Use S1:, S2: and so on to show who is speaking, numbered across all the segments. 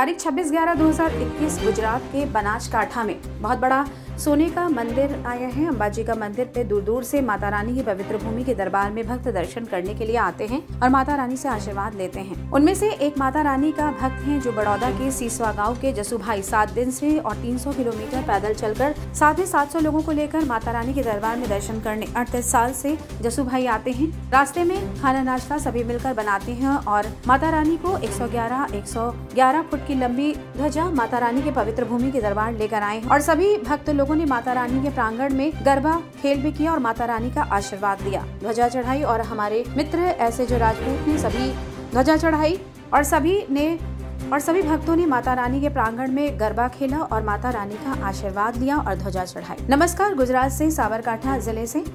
S1: तारीख 26/11/2021 गुजरात के बनासकांठा में बहुत बड़ा सोने का मंदिर आया है। अंबाजी का मंदिर पे दूर दूर से माता रानी की पवित्र भूमि के दरबार में भक्त दर्शन करने के लिए आते हैं और माता रानी से आशीर्वाद लेते हैं। उनमें से एक माता रानी का भक्त हैं जो बड़ौदा के सीसवा गांव के जसू भाई 7 दिन से और 300 किलोमीटर पैदल चलकर साथ ही 700 लोगों को लेकर माता रानी के दरबार में दर्शन करने 38 साल से जसू भाई आते हैं। रास्ते में खाना नाश्ता सभी मिलकर बनाते हैं और माता रानी को 111 फुट की लंबी ध्वजा माता रानी के पवित्र भूमि के दरबार लेकर आए और सभी भक्त लोगों ने माता रानी के प्रांगण में गरबा खेल भी किया और माता रानी का आशीर्वाद लिया, ध्वजा चढ़ाई और हमारे मित्र ऐसे जो राजपूत ने सभी ध्वजा चढ़ाई और सभी भक्तों ने माता रानी के प्रांगण में गरबा खेला और माता रानी का आशीर्वाद लिया और ध्वजा चढ़ाई। नमस्कार, गुजरात से साबरकांठा जिले से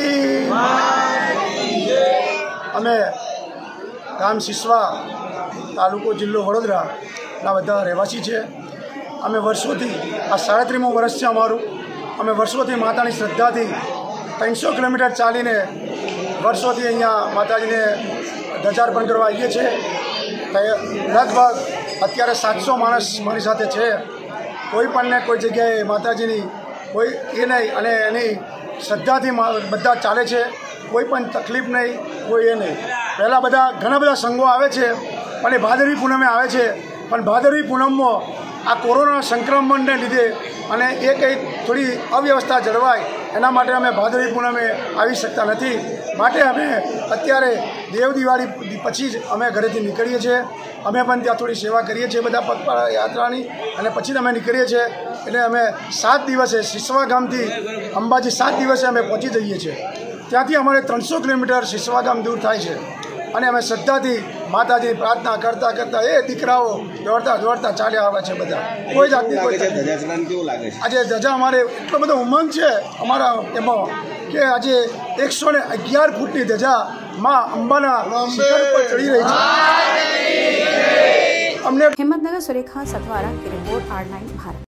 S2: અમે ગામ સિસવા તાલુકો જિલ્લો વડોદરા ના બધા રહેવાસી છે। અમે વર્ષોથી આ 37મું વર્ષ છે અમારું। અમે વર્ષોથી માતાની શ્રદ્ધાથી 300 કિલોમીટર ચાલીને વર્ષોથી અહીંયા માતાજીને ધ્વજાર્પણ કરવા આવીએ છીએ। લગભગ અત્યારે 700 માણસ મારી સાથે છે। કોઈ પણ ને કોઈ જગ્યાએ માતાજીની કોઈ એ નહીં અને એની શ્રદ્ધાથી બધા ચાલે છે। કોઈ પણ તકલીફ નહીં, કોઈ એ નહીં। પહેલાં ઘણા બધા સંઘો આવે છે પણ એ ભાદરવી પૂનમે આવે છે, પણ ભાદરવી પૂનમમાં આ કોરોના સંક્રમણને લીધે અને એ કંઈ થોડી અવ્યવસ્થા જળવાય એના માટે અમે ભાદરવી પૂનમે આવી શકતા નથી। માટે અમે અત્યારે દેવ દિવાળી પછી જ અમે ઘરેથી નીકળીએ છીએ। અમે પણ ત્યાં થોડી સેવા કરીએ છીએ બધા પગપાળા યાત્રાની અને પછી જ અમે નીકળીએ છીએ। એટલે અમે 7 દિવસે સિસવા ગામથી અંબાજી 7 દિવસે અમે પહોંચી જઈએ છીએ। ત્યાંથી અમારે 300 કિલોમીટર સિસવા ગામ દૂર થાય છે અને અમે શ્રદ્ધાથી માતાજીની પ્રાર્થના કરતા કરતા એ દીકરાઓ દોડતા ચાલ્યા આવે છે બધા। કોઈ જાતની કોઈ આજે ધજા અમારે એટલો બધો ઉમંગ છે અમારા એમાં કે આજે 111 ફૂટની ધજા માં અંબાના શિખર પર ચડી રહી છે।
S1: हिम्मतनगर सुरेखा सतवारा की रिपोर्ट R9 भारत।